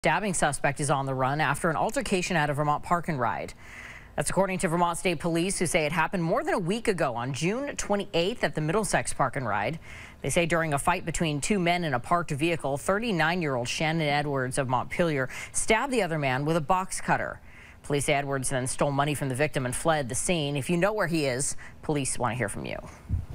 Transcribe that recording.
Stabbing suspect is on the run after an altercation at a Vermont park and ride. That's according to Vermont State Police, who say it happened more than a week ago on June 28th at the Middlesex Park and Ride. They say during a fight between two men in a parked vehicle, 39-year-old Shannon Edwards of Montpelier stabbed the other man with a box cutter. Police say Edwards then stole money from the victim and fled the scene. If you know where he is, police want to hear from you.